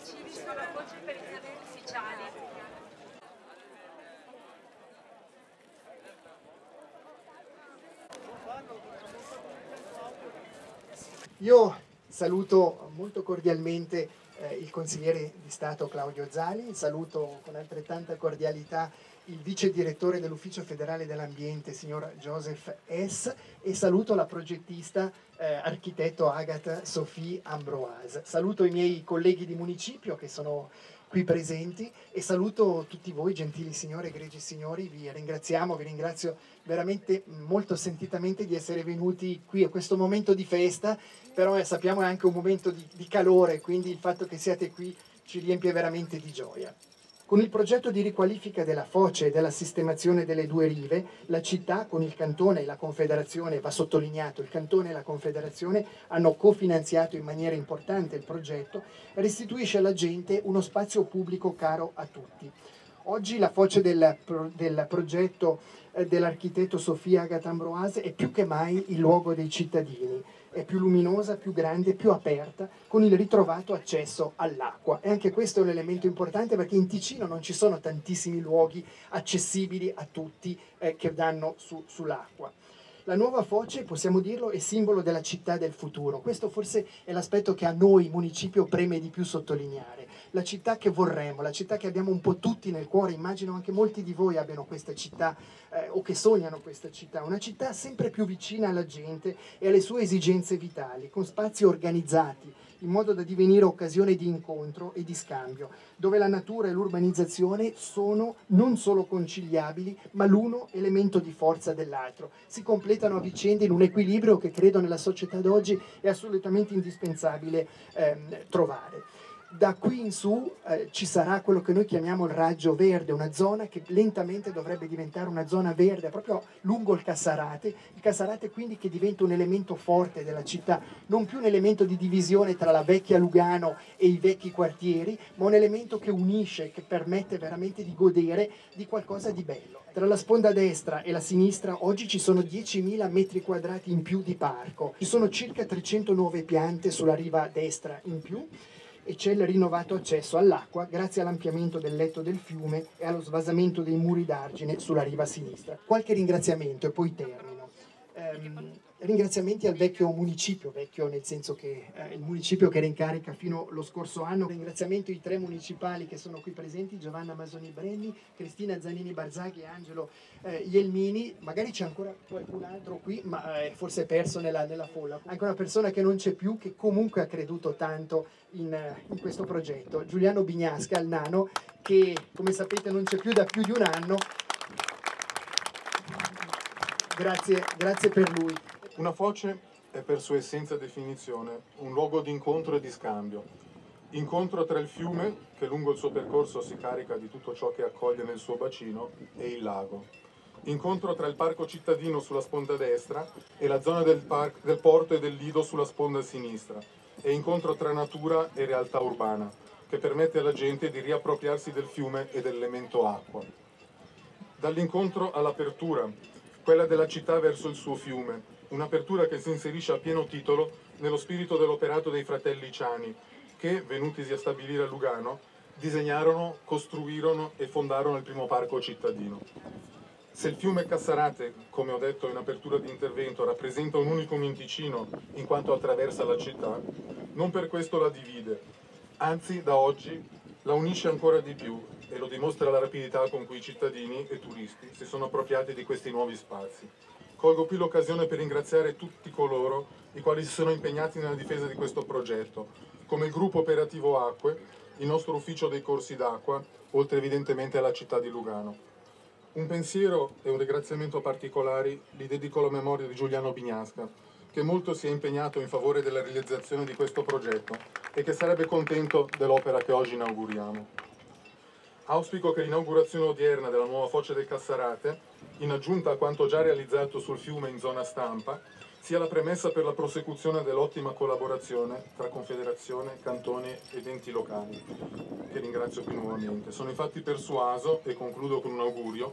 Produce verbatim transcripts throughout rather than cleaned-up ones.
Civis con la voce per i saluti ufficiali. Io saluto molto cordialmente eh, il consigliere di Stato Claudio Zali, saluto con altrettanta cordialità il vice direttore dell'Ufficio federale dell'ambiente, signor Joseph S, e saluto la progettista eh, architetto Agatha Sophie Ambroise. Saluto i miei colleghi di municipio che sono qui presenti e saluto tutti voi, gentili signore, egregi signori. Vi ringraziamo, vi ringrazio veramente molto sentitamente di essere venuti qui a questo momento di festa, però eh, sappiamo è anche un momento di, di calore, quindi il fatto che siate qui ci riempie veramente di gioia. Con il progetto di riqualifica della foce e della sistemazione delle due rive, la città con il Cantone e la Confederazione, va sottolineato, il Cantone e la Confederazione hanno cofinanziato in maniera importante il progetto, restituisce alla gente uno spazio pubblico caro a tutti. Oggi la foce del, del progetto eh, dell'architetto Sofia Agatha Ambroise è più che mai il luogo dei cittadini. È più luminosa, più grande, più aperta, con il ritrovato accesso all'acqua. E anche questo è un elemento importante perché in Ticino non ci sono tantissimi luoghi accessibili a tutti eh, che danno su, sull'acqua. La nuova foce, possiamo dirlo, è simbolo della città del futuro. Questo forse è l'aspetto che a noi, municipio, preme di più sottolineare. La città che vorremmo, la città che abbiamo un po' tutti nel cuore, immagino anche molti di voi abbiano questa città eh, o che sognano questa città, una città sempre più vicina alla gente e alle sue esigenze vitali, con spazi organizzati, in modo da divenire occasione di incontro e di scambio, dove la natura e l'urbanizzazione sono non solo conciliabili, ma l'uno elemento di forza dell'altro. Si completano a vicenda in un equilibrio che credo nella società d'oggi è assolutamente indispensabile ehm, trovare. Da qui in su eh, ci sarà quello che noi chiamiamo il raggio verde, una zona che lentamente dovrebbe diventare una zona verde proprio lungo il Cassarate, il Cassarate quindi che diventa un elemento forte della città, non più un elemento di divisione tra la vecchia Lugano e i vecchi quartieri, ma un elemento che unisce, che permette veramente di godere di qualcosa di bello. Tra la sponda destra e la sinistra oggi ci sono diecimila metri quadrati in più di parco, ci sono circa trecento nuove piante sulla riva destra in più, e c'è il rinnovato accesso all'acqua grazie all'ampliamento del letto del fiume e allo svasamento dei muri d'argine sulla riva sinistra. Qualche ringraziamento e poi termino. Ehm, ringraziamenti al vecchio municipio, vecchio nel senso che eh, il municipio che era in carica fino allo scorso anno. Ringraziamento ai tre municipali che sono qui presenti, Giovanna Masoni Brenni, Cristina Zanini Barzaghi e Angelo eh, Ielmini. Magari c'è ancora qualcun altro qui, ma eh, forse è perso nella, nella folla. Anche una persona che non c'è più, che comunque ha creduto tanto in, in questo progetto. Giuliano Bignasca, il nano, che come sapete non c'è più da più di un anno. Grazie, grazie per lui. Una foce è per sua essenza e definizione un luogo di incontro e di scambio. Incontro tra il fiume, che lungo il suo percorso si carica di tutto ciò che accoglie nel suo bacino, e il lago. Incontro tra il parco cittadino sulla sponda destra e la zona del, park, del porto e del lido sulla sponda sinistra. E incontro tra natura e realtà urbana, che permette alla gente di riappropriarsi del fiume e dell'elemento acqua. Dall'incontro all'apertura, quella della città verso il suo fiume, un'apertura che si inserisce a pieno titolo nello spirito dell'operato dei fratelli Ciani, che, venutisi a stabilire a Lugano, disegnarono, costruirono e fondarono il primo parco cittadino. Se il fiume Cassarate, come ho detto in apertura di intervento, rappresenta un unicum in Ticino in quanto attraversa la città, non per questo la divide, anzi da oggi la unisce ancora di più e lo dimostra la rapidità con cui i cittadini e turisti si sono appropriati di questi nuovi spazi. Colgo qui l'occasione per ringraziare tutti coloro i quali si sono impegnati nella difesa di questo progetto, come il gruppo operativo Acque, il nostro ufficio dei corsi d'acqua, oltre evidentemente alla città di Lugano. Un pensiero e un ringraziamento particolari li dedico alla memoria di Giuliano Bignasca, che molto si è impegnato in favore della realizzazione di questo progetto e che sarebbe contento dell'opera che oggi inauguriamo. Auspico che l'inaugurazione odierna della nuova foce del Cassarate, in aggiunta a quanto già realizzato sul fiume in zona Stampa, sia la premessa per la prosecuzione dell'ottima collaborazione tra Confederazione, Cantone ed enti locali, che ringrazio qui nuovamente. Sono infatti persuaso, e concludo con un augurio, che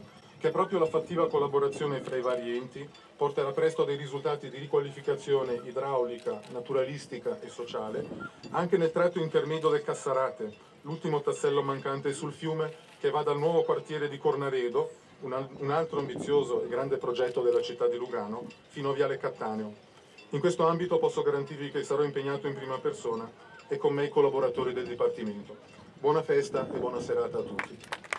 che proprio la fattiva collaborazione fra i vari enti porterà presto a dei risultati di riqualificazione idraulica, naturalistica e sociale, anche nel tratto intermedio del Cassarate, l'ultimo tassello mancante sul fiume che va dal nuovo quartiere di Cornaredo, un altro ambizioso e grande progetto della città di Lugano, fino a Viale Cattaneo. In questo ambito posso garantirvi che sarò impegnato in prima persona e con me i collaboratori del Dipartimento. Buona festa e buona serata a tutti.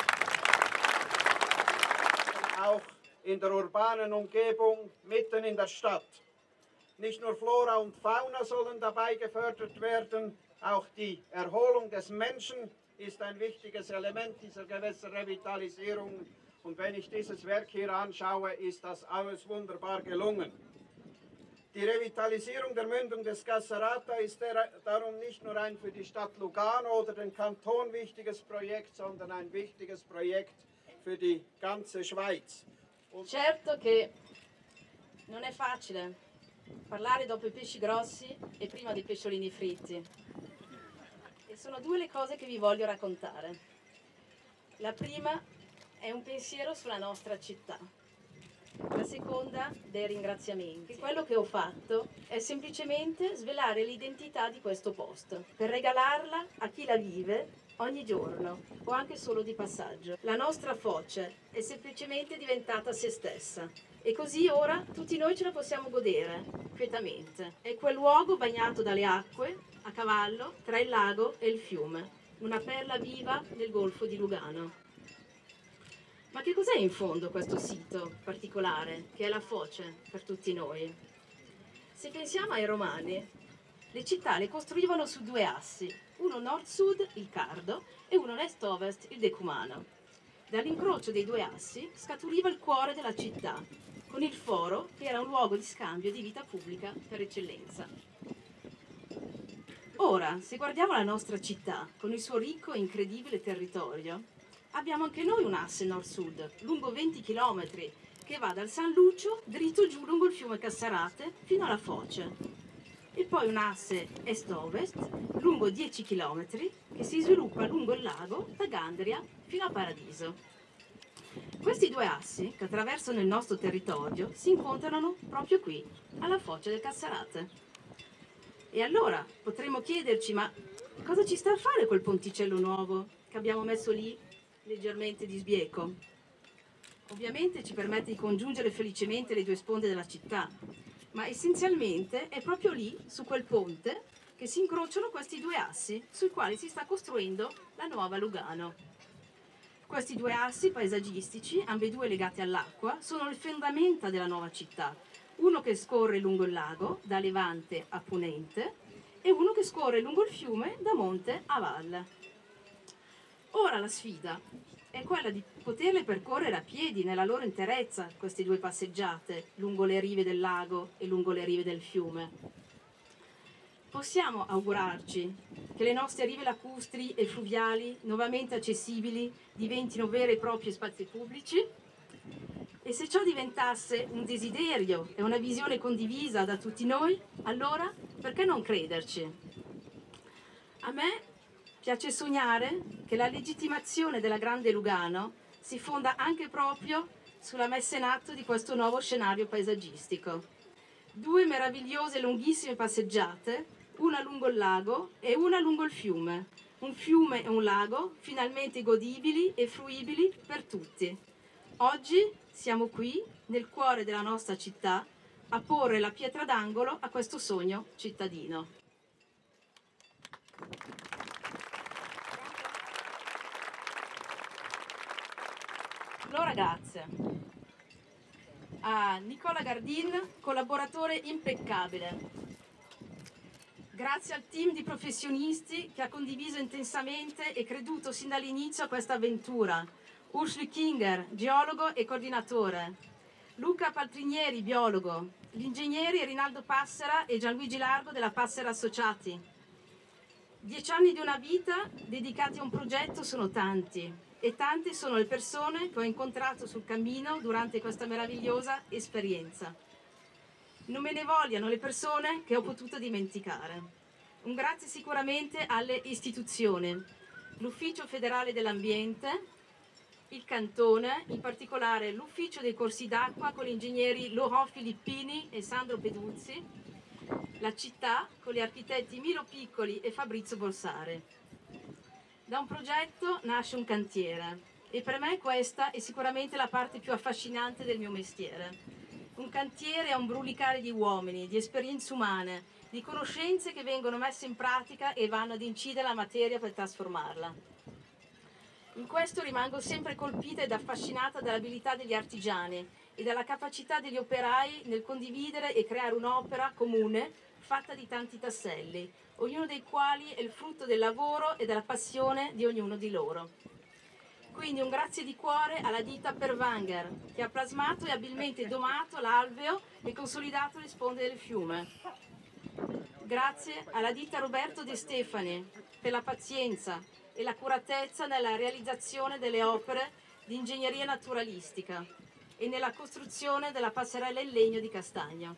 Auch in der urbanen Umgebung, mitten in der Stadt. Nicht nur Flora und Fauna sollen dabei gefördert werden, auch die Erholung des Menschen ist ein wichtiges Element dieser Gewässerrevitalisierung. Und wenn ich dieses Werk hier anschaue, ist das alles wunderbar gelungen. Die Revitalisierung der Mündung des Cassarata ist darum nicht nur ein für die Stadt Lugano oder den Kanton wichtiges Projekt, sondern ein wichtiges Projekt für die ganze Schweiz. Und certo che non è facile parlare dopo i pesci grossi e prima dei pesciolini fritti. E sono due le cose che vi voglio raccontare. La prima è un pensiero sulla nostra città. La seconda dei ringraziamenti. Quello che ho fatto è semplicemente svelare l'identità di questo posto, per regalarla a chi la vive ogni giorno o anche solo di passaggio. La nostra foce è semplicemente diventata se stessa e così ora tutti noi ce la possiamo godere quietamente. È quel luogo bagnato dalle acque a cavallo tra il lago e il fiume, una perla viva nel golfo di Lugano. Ma che cos'è in fondo questo sito particolare, che è la foce per tutti noi? Se pensiamo ai Romani, le città le costruivano su due assi, uno nord-sud, il Cardo, e uno est-ovest, il Decumano. Dall'incrocio dei due assi scaturiva il cuore della città, con il foro, che era un luogo di scambio di vita pubblica per eccellenza. Ora, se guardiamo la nostra città, con il suo ricco e incredibile territorio, abbiamo anche noi un asse nord-sud, lungo venti chilometri, che va dal San Lucio dritto giù lungo il fiume Cassarate fino alla foce. E poi un asse est-ovest, lungo dieci chilometri, che si sviluppa lungo il lago da Gandria fino a Paradiso. Questi due assi, che attraversano il nostro territorio, si incontrano proprio qui, alla foce del Cassarate. E allora potremmo chiederci, ma cosa ci sta a fare quel ponticello nuovo che abbiamo messo lì leggermente di sbieco? Ovviamente ci permette di congiungere felicemente le due sponde della città, ma essenzialmente è proprio lì, su quel ponte, che si incrociano questi due assi sui quali si sta costruendo la nuova Lugano. Questi due assi paesaggistici, ambedue legati all'acqua, sono le fondamenta della nuova città, uno che scorre lungo il lago, da levante a ponente, e uno che scorre lungo il fiume, da monte a valle. Ora la sfida è quella di poterle percorrere a piedi nella loro interezza, queste due passeggiate, lungo le rive del lago e lungo le rive del fiume. Possiamo augurarci che le nostre rive lacustri e fluviali, nuovamente accessibili, diventino veri e propri spazi pubblici? E se ciò diventasse un desiderio e una visione condivisa da tutti noi, allora perché non crederci? A me piace sognare che la legittimazione della Grande Lugano si fonda anche proprio sulla messa in atto di questo nuovo scenario paesaggistico. Due meravigliose lunghissime passeggiate, una lungo il lago e una lungo il fiume. Un fiume e un lago finalmente godibili e fruibili per tutti. Oggi siamo qui, nel cuore della nostra città, a porre la pietra d'angolo a questo sogno cittadino. Allora grazie a Nicola Gardin, collaboratore impeccabile. Grazie al team di professionisti che ha condiviso intensamente e creduto sin dall'inizio a questa avventura. Ursula Kinger, geologo e coordinatore. Luca Paltrinieri, biologo. Gli ingegneri Rinaldo Passera e Gianluigi Largo della Passera Associati. Dieci anni di una vita dedicati a un progetto sono tanti e tante sono le persone che ho incontrato sul cammino durante questa meravigliosa esperienza. Non me ne vogliano le persone che ho potuto dimenticare. Un grazie sicuramente alle istituzioni, l'Ufficio Federale dell'Ambiente, il cantone, in particolare l'ufficio dei corsi d'acqua con gli ingegneri Laurent Filippini e Sandro Peduzzi, la città con gli architetti Milo Piccoli e Fabrizio Borsare. Da un progetto nasce un cantiere e per me questa è sicuramente la parte più affascinante del mio mestiere. Un cantiere è un brulicare di uomini, di esperienze umane, di conoscenze che vengono messe in pratica e vanno ad incidere la materia per trasformarla. In questo rimango sempre colpita ed affascinata dall'abilità degli artigiani e dalla capacità degli operai nel condividere e creare un'opera comune fatta di tanti tasselli, ognuno dei quali è il frutto del lavoro e della passione di ognuno di loro. Quindi un grazie di cuore alla ditta Perwanger, che ha plasmato e abilmente domato l'alveo e consolidato le sponde del fiume. Grazie alla ditta Roberto De Stefani per la pazienza e l'accuratezza nella realizzazione delle opere di ingegneria naturalistica e nella costruzione della passerella in legno di castagno.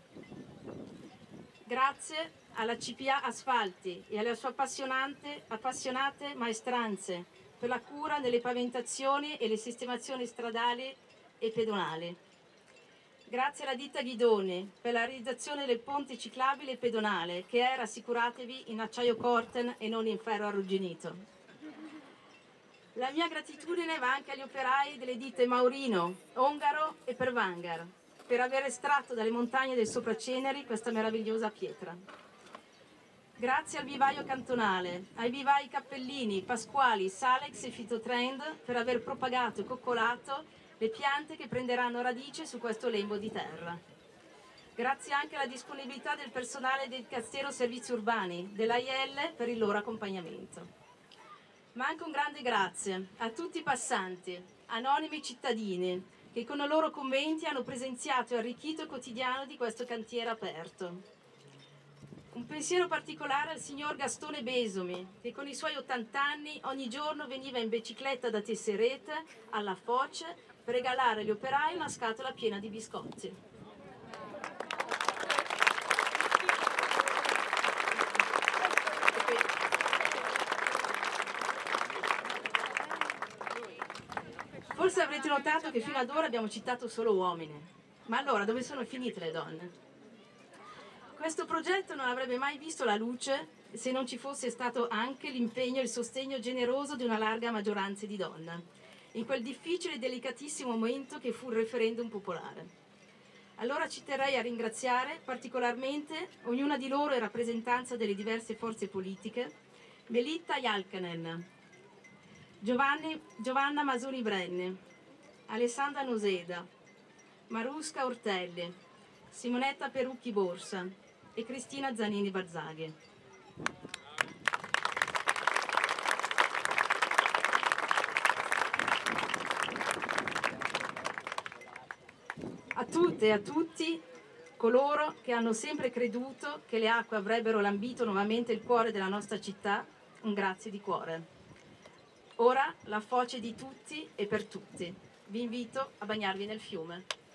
Grazie alla C P A Asfalti e alle sue appassionate, appassionate maestranze per la cura nelle pavimentazioni e le sistemazioni stradali e pedonali. Grazie alla ditta Ghidoni per la realizzazione del ponte ciclabile e pedonale che è, rassicuratevi, in acciaio Corten e non in ferro arrugginito. La mia gratitudine va anche agli operai delle ditte Maurino, Ongaro e Perwanger per aver estratto dalle montagne del Sopraceneri questa meravigliosa pietra. Grazie al vivaio cantonale, ai vivai Cappellini, Pasquali, Salex e Fitotrend per aver propagato e coccolato le piante che prenderanno radice su questo lembo di terra. Grazie anche alla disponibilità del personale del Dicastero Servizi Urbani, dell'A I L per il loro accompagnamento. Ma anche un grande grazie a tutti i passanti, anonimi cittadini, che con i loro commenti hanno presenziato e arricchito il quotidiano di questo cantiere aperto. Un pensiero particolare al signor Gastone Besomi, che con i suoi ottanta anni ogni giorno veniva in bicicletta da Tesserete alla Foce per regalare agli operai una scatola piena di biscotti. Forse avrete notato che fino ad ora abbiamo citato solo uomini, ma allora dove sono finite le donne? Questo progetto non avrebbe mai visto la luce se non ci fosse stato anche l'impegno e il sostegno generoso di una larga maggioranza di donne, in quel difficile e delicatissimo momento che fu il referendum popolare. Allora ci terrei a ringraziare particolarmente ognuna di loro in rappresentanza delle diverse forze politiche, Melitta Jalkanen, Giovanni, Giovanna Masoni Brenne, Alessandra Noseda, Marusca Ortelli, Simonetta Perucchi Borsa e Cristina Zanini Barzaghi. A tutte e a tutti coloro che hanno sempre creduto che le acque avrebbero lambito nuovamente il cuore della nostra città, un grazie di cuore. Ora la foce di tutti e per tutti. Vi invito a bagnarvi nel fiume.